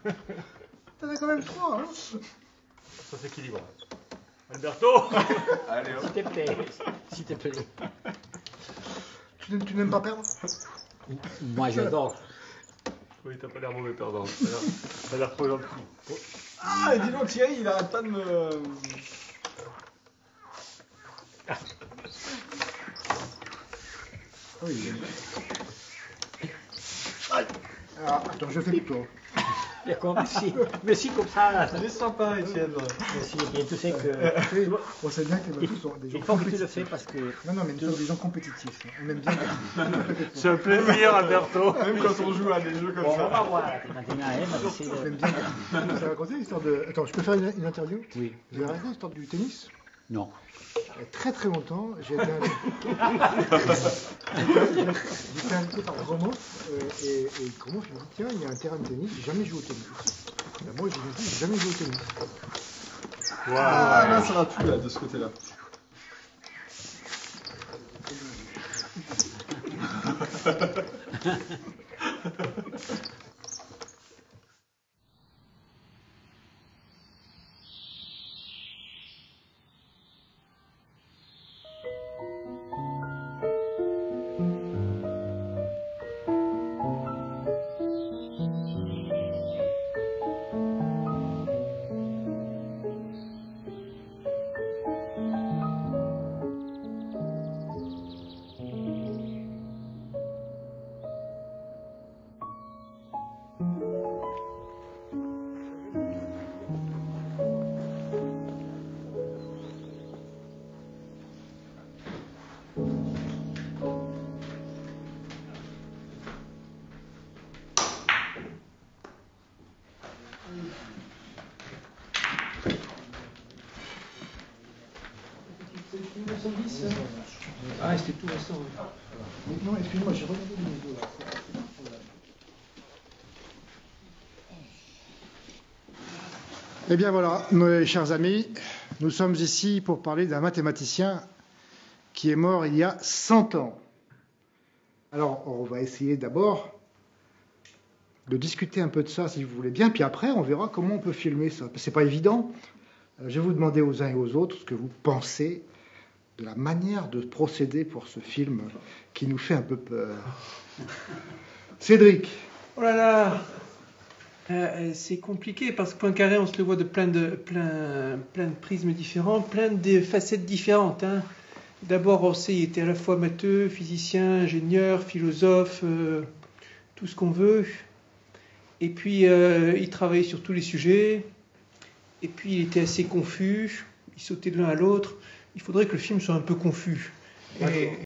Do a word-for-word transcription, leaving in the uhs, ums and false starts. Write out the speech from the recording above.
T'en as quand même trois, hein. Ça s'équilibre. Alberto. Allez hop. S'il te plaît, s'il te plaît. Tu n'aimes- tu n'aimes pas perdre? Moi j'adore. Oui, t'as pas l'air mauvais perdant. T'as l'air- T'as l'air trop gentil. Oh. Ah, dis donc Thierry, il arrête pas de me... Ah oui. Aïe. Alors, attends, je fais le tour. D'accord, merci. Merci comme ça. Il est sympa, Étienne. Merci. Et tu sais que. Oui, on sait bien que les Il, bateaux sont des gens il faut que tu le compétitifs. fais parce que. Non, non, mais nous sommes des gens compétitifs. On aime bien. C'est un plaisir, Alberto. Même quand on joue à des jeux comme Bon, on ça. va voir. Maintenant, elle m'a décidé On de. aime bien. Ça va raconter l'histoire de. Attends, je peux faire une, une interview? Oui. Vous avez raconté l'histoire du tennis? Non. Il y a très très longtemps, j'ai été invité, j'étais invité par Gromov, euh, et, et Gromov il me dit tiens, il y a un terrain de tennis, j'ai jamais joué au tennis. Ben, moi j'ai dit j'ai jamais joué au tennis. Ah, là, ça va plus, là, de ce côté-là. Ah, c'était tout récent. Non, excuse-moi, j'ai regardé les vidéos là. Eh bien voilà, mes chers amis, nous sommes ici pour parler d'un mathématicien qui est mort il y a cent ans. Alors, on va essayer d'abord de discuter un peu de ça, si vous voulez bien, puis après, on verra comment on peut filmer ça. C'est pas évident. Je vais vous demander aux uns et aux autres ce que vous pensez de la manière de procéder pour ce film qui nous fait un peu peur. Cédric. Oh là là, euh, c'est compliqué parce que Poincaré, on se le voit de plein de, plein, plein de prismes différents, plein de facettes différentes. Hein. D'abord, on sait, il était à la fois matheux, physicien, ingénieur, philosophe, euh, tout ce qu'on veut. Et puis, euh, il travaillait sur tous les sujets. Et puis, il était assez confus. Il sautait de l'un à l'autre. Il faudrait que le film soit un peu confus. Et,